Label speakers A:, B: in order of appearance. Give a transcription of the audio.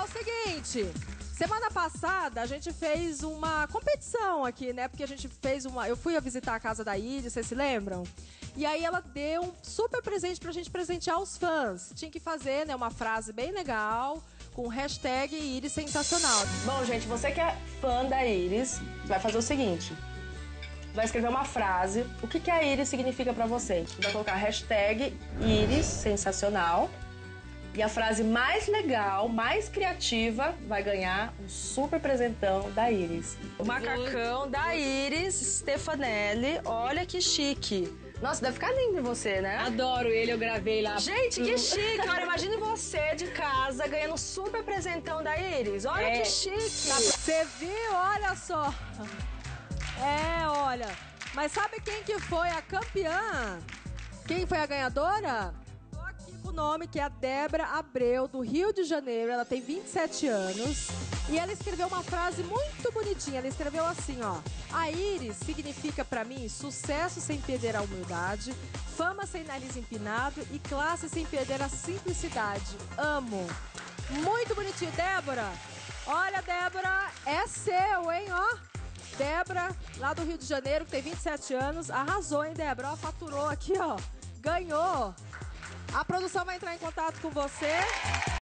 A: seguinte, semana passada a gente fez uma competição aqui, né? Porque a gente fez uma... Eu fui a visitar a casa da Iris, vocês se lembram? E aí ela deu um super presente pra gente presentear os fãs. Tinha que fazer, né, uma frase bem legal, com hashtag Iris Sensacional.
B: Bom, gente, você que é fã da Iris, vai fazer o seguinte. Vai escrever uma frase. O que a Iris significa pra você? Vai colocar hashtag Iris Sensacional. E a frase mais legal, mais criativa, vai ganhar um super presentão da Iris. O macacão da Iris Stefanelli. Olha que chique. Nossa, deve ficar lindo em você, né?
C: Adoro ele, eu gravei lá.
B: Gente, que chique. Olha, imagine você de casa ganhando um super presentão da Iris. Olha que chique.
A: Você viu? Olha só. Olha. Mas sabe quem que foi a campeã? Quem foi a ganhadora? Tô aqui com o nome, que é a Débora Abreu, do Rio de Janeiro. Ela tem 27 anos. E ela escreveu uma frase muito bonitinha. Ela escreveu assim, ó. A Iris significa pra mim sucesso sem perder a humildade, fama sem nariz empinado e classe sem perder a simplicidade. Amo. Muito bonitinho, Débora. Olha, Débora, é seu, hein, ó. Débora, lá do Rio de Janeiro, que tem 27 anos, arrasou, hein, Débora? Ó, faturou aqui, ó. Ganhou. A produção vai entrar em contato com você.